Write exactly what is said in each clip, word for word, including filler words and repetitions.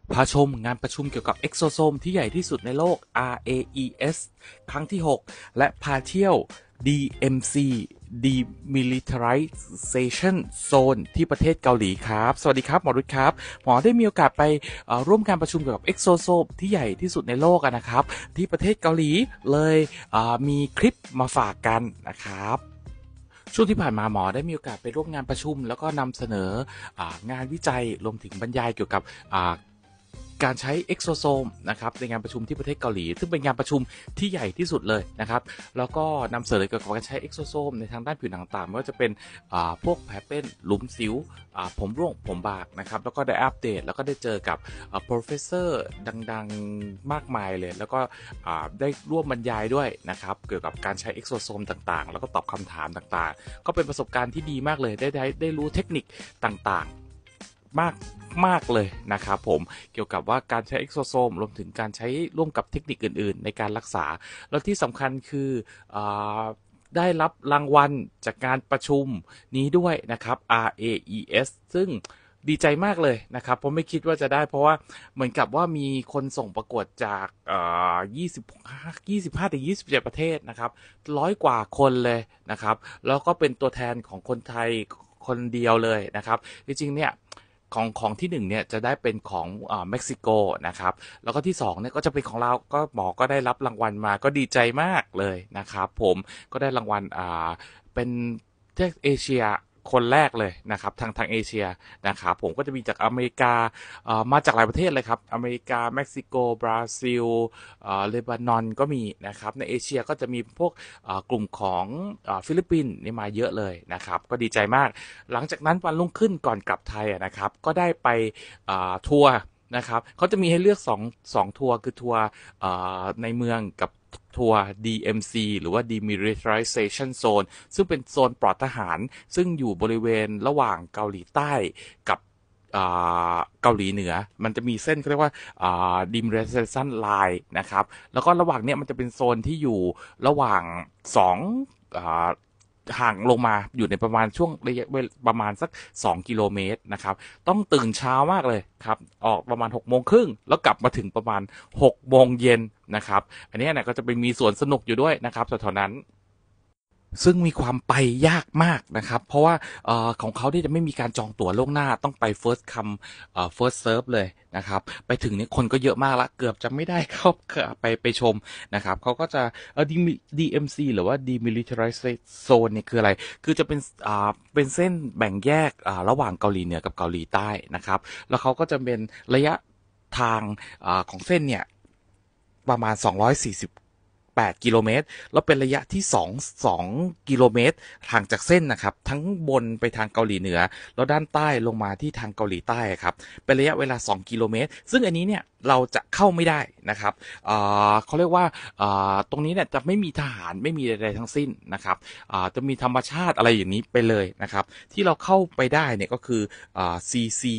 พาชมงานประชุมเกี่ยวกับเอ็กโซโซมที่ใหญ่ที่สุดในโลก อาร์ เอ อี เอส ครั้งที่ หก และพาเที่ยว ดี เอ็ม ซี Demilitarization Zone ที่ประเทศเกาหลีครับสวัสดีครับหมอรุตครับหมอได้มีโอกาสไปร่วมการประชุมเกี่ยวกับเอ็กโซโซมที่ใหญ่ที่สุดในโลกนะครับที่ประเทศเกาหลีเลยมีคลิปมาฝากกันนะครับช่วงที่ผ่านมาหมอได้มีโอกาสไปร่วมงานประชุมแล้วก็นำเสนองานวิจัยรวมถึงบรรยายเกี่ยวกับการใช้เอ็กโซโซมนะครับในงานประชุมที่ประเทศเกาหลีซึ่งเป็นงานประชุมที่ใหญ่ที่สุดเลยนะครับแล้วก็นำเสนอเกี่ยวกับการใช้เอ็กโซโซมในทางด้านผิวหนังต่างไม่ว่าจะเป็นพวกแผลเป็นหลุมสิวผมร่วงผมบากนะครับแล้วก็ได้อัปเดตแล้วก็ได้เจอกับ professor ดังๆมากมายเลยแล้วก็ได้ร่วมบรรยายด้วยนะครับเกี่ยวกับการใช้เอ็กโซโซมต่างๆแล้วก็ตอบคำถามต่างๆก็เป็นประสบการณ์ที่ดีมากเลยได้ได้ได้รู้เทคนิคต่างๆมากมากเลยนะครับผมเกี่ยวกับว่าการใช้เอ็กโซโซมรวมถึงการใช้ร่วมกับเทคนิคอื่นๆในการรักษาแล้วที่สำคัญคือได้รับรางวัลจากการประชุมนี้ด้วยนะครับ อาร์ เอ อี เอส ซึ่งดีใจมากเลยนะครับผมไม่คิดว่าจะได้เพราะว่าเหมือนกับว่ามีคนส่งประกวดจากยี่สิบ ยี่สิบห้าถึงยี่สิบเจ็ดประเทศนะครับร้อยกว่าคนเลยนะครับแล้วก็เป็นตัวแทนของคนไทยคนเดียวเลยนะครับจริงๆเนี่ยของของที่หนึ่งเนี่ยจะได้เป็นของอ่าเม็กซิโกนะครับแล้วก็ที่สองเนี่ยก็จะเป็นของเราก็หมอก็ได้รับรางวัลมาก็ดีใจมากเลยนะครับผมก็ได้รางวัลอ่าเป็นเอเชียคนแรกเลยนะครับทางทางเอเชียนะครับผมก็จะมีจากอเมริกามาจากหลายประเทศเลยครับอเมริกาเม็กซิโกบราซิลเลบานอนก็มีนะครับในเอเชียก็จะมีพวกกลุ่มของฟิลิปปินส์นี่มาเยอะเลยนะครับก็ดีใจมากหลังจากนั้นวันรุ่งขึ้นก่อนกลับไทยนะครับก็ได้ไปทัวร์นะครับเขาจะมีให้เลือกสอง สองทัวร์คือทัวร์ในเมืองกับทัวร์ ดี เอ็ม ซี หรือว่า Demilitarization Zone ซึ่งเป็นโซนปลอดทหารซึ่งอยู่บริเวณระหว่างเกาหลีใต้กับเกาหลีเหนือมันจะมีเส้นเขาเรียกว่า Demilitarization Line นะครับแล้วก็ระหว่างนี้มันจะเป็นโซนที่อยู่ระหว่างสองห่างลงมาอยู่ในประมาณช่วงระยะประมาณสักสองกิโลเมตรนะครับต้องตื่นเช้ามากเลยครับออกประมาณหกโมงครึ่งแล้วกลับมาถึงประมาณหกโมงเย็นนะครับอันนี้เนี่ยก็จะเป็นมีสวนสนุกอยู่ด้วยนะครับแถวๆนั้นซึ่งมีความไปยากมากนะครับเพราะว่าอของเขาที่จะไม่มีการจองตั๋วล่วงหน้าต้องไป first come first serve เลยนะครับไปถึงนี่คนก็เยอะมากละเกือบจะไม่ได้เข้าไปไปชมนะครับเขาก็จะเอ่อ ดี เอ็ม ซี หรือว่า Demilitarized Zone เนี่ยคืออะไรคือจะเป็นอ่าเป็นเส้นแบ่งแยกอ่าระหว่างเกาหลีเหนือกับเกาหลีใต้นะครับแล้วเขาก็จะเป็นระยะทางอ่าของเส้นเนี่ยประมาณสองร้อยสี่สิบแปดกิโลเมตรแล้วเป็นระยะที่สอง สองกิโลเมตรห่างจากเส้นนะครับทั้งบนไปทางเกาหลีเหนือแล้วด้านใต้ลงมาที่ทางเกาหลีใต้ครับเป็นระยะเวลาสองกิโลเมตรซึ่งอันนี้เนี่ยเราจะเข้าไม่ได้นะครับเขาเรียกว่าตรงนี้เนี่ยจะไม่มีทหารไม่มีอะไรทั้งสิ้นนะครับจะมีธรรมชาติอะไรอย่างนี้ไปเลยนะครับที่เราเข้าไปได้เนี่ยก็คือ ซี ซี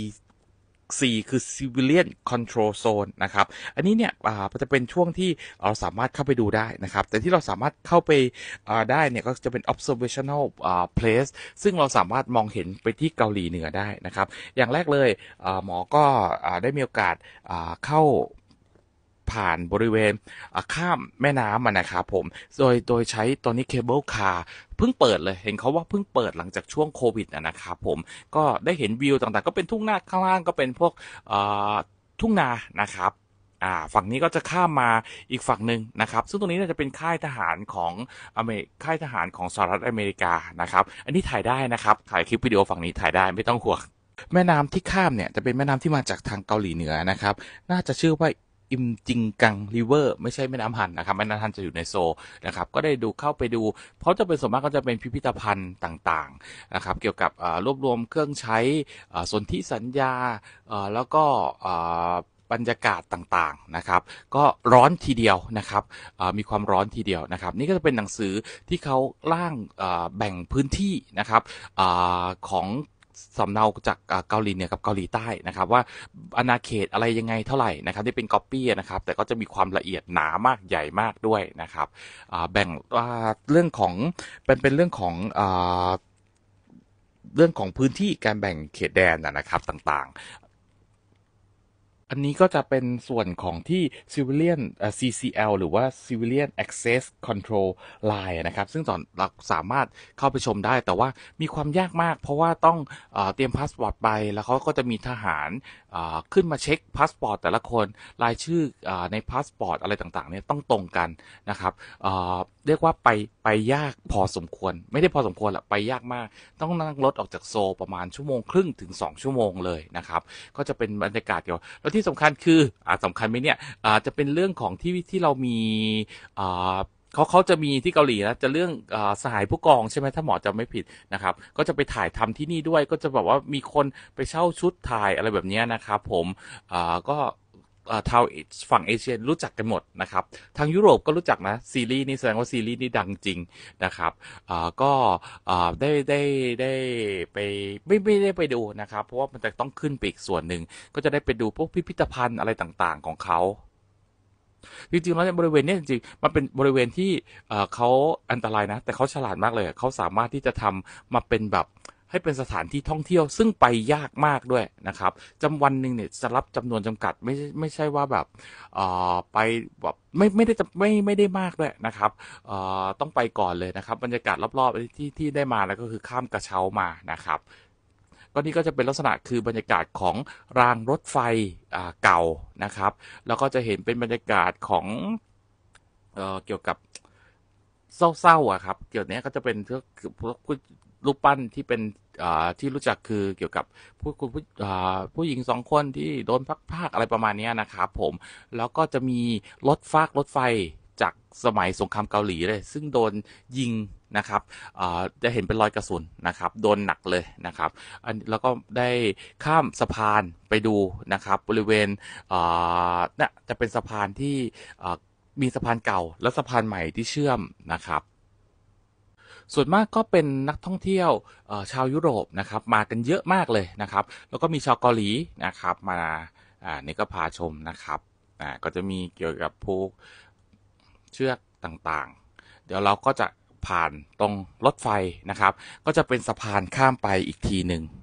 C คือ Civilian Control Zone นะครับอันนี้เนี่ยจะเป็นช่วงที่เราสามารถเข้าไปดูได้นะครับแต่ที่เราสามารถเข้าไปได้เนี่ยก็จะเป็น observational place ซึ่งเราสามารถมองเห็นไปที่เกาหลีเหนือได้นะครับอย่างแรกเลยหมอก็ได้มีโอกาสเข้าผ่านบริเวณข้ามแม่น้ำนะครับผมโดยโดยใช้ตัวนี้เคเบิลคาร์เพิ่งเปิดเลยเห็นเขาว่าเพิ่งเปิดหลังจากช่วงโควิดนะครับผมก็ได้เห็นวิวต่างๆก็เป็นทุ่งนาข้างล่างก็เป็นพวกทุ่งนานะครับอ่าฝั่งนี้ก็จะข้ามมาอีกฝั่งหนึ่งนะครับซึ่งตรงนี้จะเป็นค่ายทหารของอเมริค่ายทหารของสหรัฐอเมริกานะครับอันนี้ถ่ายได้นะครับถ่ายคลิปวิดีโอฝั่งนี้ถ่ายได้ไม่ต้องห่วงแม่น้ำที่ข้ามเนี่ยจะเป็นแม่น้ำที่มาจากทางเกาหลีเหนือนะครับน่าจะชื่อว่าอิมจิงกังริเวอร์ไม่ใช่แม่น้ำฮันนะครับแม่น้ำฮันจะอยู่ในโซนะครับก็ได้ดูเข้าไปดูเพราะจะเป็นส่วนมากก็จะเป็นพิพิธภัณฑ์ต่างๆนะครับเกี่ยวกับรวบรวมเครื่องใช้สนธิสัญญาแล้วก็บรรยากาศต่างๆนะครับก็ร้อนทีเดียวนะครับมีความร้อนทีเดียวนะครับนี่ก็จะเป็นหนังสือที่เขาร่างแบ่งพื้นที่นะครับของสำเนาจากเกาหลีเหนือกับเกาหลีใต้นะครับว่าอาณาเขตอะไรยังไงเท่าไหร่นะครับที่เป็นก๊อปปี้นะครับแต่ก็จะมีความละเอียดหนามากใหญ่มากด้วยนะครับแบ่งเรื่องของเป็นเป็นเรื่องของเรื่องของพื้นที่การแบ่งเขตแดนนะครับต่างๆอันนี้ก็จะเป็นส่วนของที่ Civilian เอ่อ ซี ซี แอล หรือว่า Civilian Access Control Line นะครับซึ่งตอนเราสามารถเข้าไปชมได้แต่ว่ามีความยากมากเพราะว่าต้องเอ่อเตรียมพาสปอร์ตไปแล้วเขาก็จะมีทหารเอ่อขึ้นมาเช็คพาสปอร์ตแต่ละคนรายชื่อเอ่อในพาสปอร์ตอะไรต่างๆเนี่ยต้องตรงกันนะครับเอ่อเรียกว่าไปไปยากพอสมควรไม่ได้พอสมควรหรอกไปยากมากต้องนั่งรถออกจากโซลประมาณชั่วโมงครึ่งถึงสองชั่วโมงเลยนะครับก็จะเป็นบรรยากาศเดียวแล้วที่สำคัญคืออ่าสำคัญไหมเนี่ยอ่าจะเป็นเรื่องของที่ที่เรามีอ่าเขาเขาจะมีที่เกาหลีนะจะเรื่องอาสหายผู้กองใช่ไหมถ้าหมอจำไม่ผิดนะครับก็จะไปถ่ายทำที่นี่ด้วยก็จะแบบว่ามีคนไปเช่าชุดถ่ายอะไรแบบนี้นะครับผมอ่าก็ทางฝั่งเอเชียรู้จักกันหมดนะครับทางยุโรปก็รู้จักนะซีรีส์นี้แสดงว่าซีรีส์นี้ดังจริงนะครับอ่าก็อ่าได้ได้ได้ไปไม่ไม่ได้ไปดูนะครับเพราะว่ามันจะต้องขึ้นไปอีกส่วนหนึ่งก็จะได้ไปดูพวกพิพิธภัณฑ์อะไรต่างๆของเขาจริงๆแล้วในบริเวณนี้จริงๆมันเป็นบริเวณที่เอ่อเขาอันตรายนะแต่เขาฉลาดมากเลยเขาสามารถที่จะทำมาเป็นแบบให้เป็นสถานที่ท่องเที่ยวซึ่งไปยากมากด้วยนะครับจำวันหนึ่งเนี่ยจะรับจำนวนจำกัดไม่ใช่ไม่ใช่ว่าแบบเอ่อไปแบบไม่ไม่ได้จะไม่ไม่ได้มากด้วยนะครับเอ่อต้องไปก่อนเลยนะครับบรรยากาศรอบๆที่ที่ได้มาแล้วก็คือข้ามกระเช้ามานะครับ ก็นี่ก็จะเป็นลักษณะคือบรรยากาศของรางรถไฟเก่านะครับแล้วก็จะเห็นเป็นบรรยากาศของเอ่อเกี่ยวกับเศร้าๆอะครับเกี่ยวนี้ก็จะเป็นพวกพวกรูปปั้นที่เป็นที่รู้จักคือเกี่ยวกับผู้ผู้ผู้หญิงสองคนที่โดนพักภาคอะไรประมาณนี้นะครับผมแล้วก็จะมีรถฟากรถไฟจากสมัยสงครามเกาหลีเลยซึ่งโดนยิงนะครับจะเห็นเป็นรอยกระสุนนะครับโดนหนักเลยนะครับอันแล้วก็ได้ข้ามสะพานไปดูนะครับบริเวณนี่จะเป็นสะพานที่มีสะพานเก่าและสะพานใหม่ที่เชื่อมนะครับส่วนมากก็เป็นนักท่องเที่ยวชาวยุโรปนะครับมากันเยอะมากเลยนะครับแล้วก็มีชาวเกาหลีนะครับมาอ่านี่ก็พาชมนะครับอ่าก็จะมีเกี่ยวกับพวกเชือกต่างๆเดี๋ยวเราก็จะผ่านตรงรถไฟนะครับก็จะเป็นสะพานข้ามไปอีกทีหนึ่ง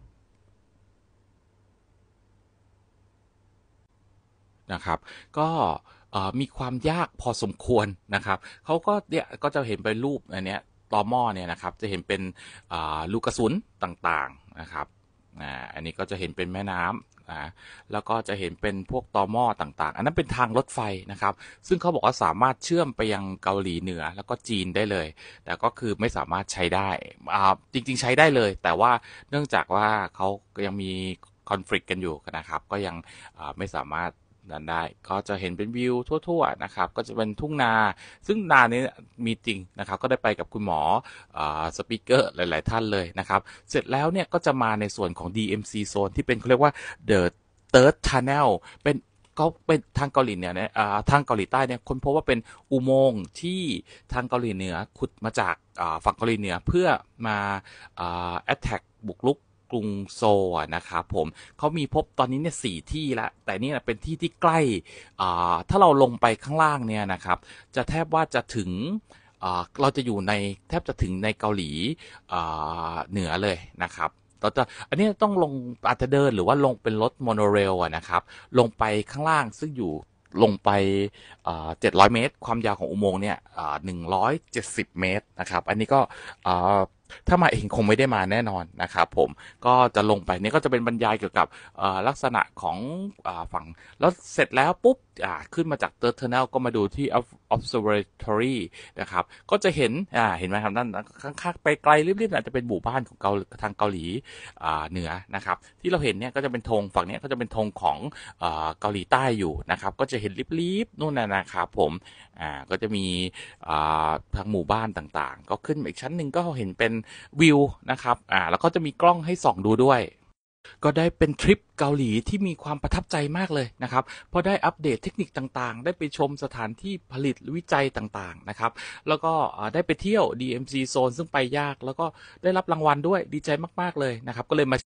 นะครับก็มีความยากพอสมควรนะครับเขาก็เนี่ยก็จะเห็นเป็นรูปอันเนี้ยตอหม้อเนี่ยนะครับจะเห็นเป็นลูกกระสุนต่างๆนะครับอันนี้ก็จะเห็นเป็นแม่น้ำนะแล้วก็จะเห็นเป็นพวกตอหม้อต่างๆอันนั้นเป็นทางรถไฟนะครับซึ่งเขาบอกว่าสามารถเชื่อมไปยังเกาหลีเหนือแล้วก็จีนได้เลยแต่ก็คือไม่สามารถใช้ได้จริงๆใช้ได้เลยแต่ว่าเนื่องจากว่าเขายังมีคอน FLICT กันอยู่นะครับก็ยังไม่สามารถนั้นได้ก็จะเห็นเป็นวิวทั่วๆนะครับก็จะเป็นทุ่งนาซึ่งนานี้มีจริงนะครับก็ได้ไปกับคุณหมอสปีกเกอร์หลายๆท่านเลยนะครับเสร็จแล้วเนี่ยก็จะมาในส่วนของ ดี เอ็ม ซี Zone ที่เป็นเขาเรียกว่า The Third Tunnel เป็นก็เป็นทางเกาหลีเหนือเนี่ยทางเกาหลีใต้เนี่ยค้นพบว่าเป็นอุโมงค์ที่ทางเกาหลีเหนือขุดมาจากฝั่งเกาหลีเหนือเพื่อมาแอตแทกบุกรุกกรุงโซลนะครับผมเขามีพบตอนนี้เนี่ยสี่ที่แล้วแต่นี่เป็นที่ที่ใกล้ถ้าเราลงไปข้างล่างเนี่ยนะครับจะแทบว่าจะถึงเราจะอยู่ในแทบจะถึงในเกาหลีเหนือเลยนะครับเราจะอันนี้ต้องลงอาจจะเดินหรือว่าลงเป็นรถโมโนเรลนะครับลงไปข้างล่างซึ่งอยู่ลงไปเจ็ดร้อยเมตรความยาวของอุโมงค์เนี่ยหนึ่งร้อยเจ็ดสิบเมตรนะครับอันนี้ก็ถ้ามาเองคงไม่ได้มาแน่นอนนะครับผมก็จะลงไปนี่ก็จะเป็นบรรยายเกี่ยวกับลักษณะของฝั่งแล้วเสร็จแล้วปุ๊บขึ้นมาจาก Third Tunnel ก็มาดูที่ Observatory นะครับก็จะเห็นเห็นไหมครับนั่นข้างๆไปไกลรีบๆอาจจะเป็นหมู่บ้านของเกาทางเกาหลีเหนือนะครับที่เราเห็นเนี่ยก็จะเป็นธงฝั่งนี้ก็จะเป็นธงของเกาหลีใต้อยู่นะครับก็จะเห็นริบๆนู่นน่ะนะครับผมอ่าก็จะมีทางหมู่บ้านต่างๆก็ขึ้นอีกชั้นหนึ่งก็เห็นเป็นวิวนะครับอ่าแล้วก็จะมีกล้องให้ส่องดูด้วยก็ได้เป็นทริปเกาหลีที่มีความประทับใจมากเลยนะครับเพราะได้อัปเดตเทคนิคต่างๆได้ไปชมสถานที่ผลิตวิจัยต่างๆนะครับแล้วก็ได้ไปเที่ยว ดี เอ็ม ซี Zone ซึ่งไปยากแล้วก็ได้รับรางวัลด้วยดีใจมากๆเลยนะครับก็เลยมา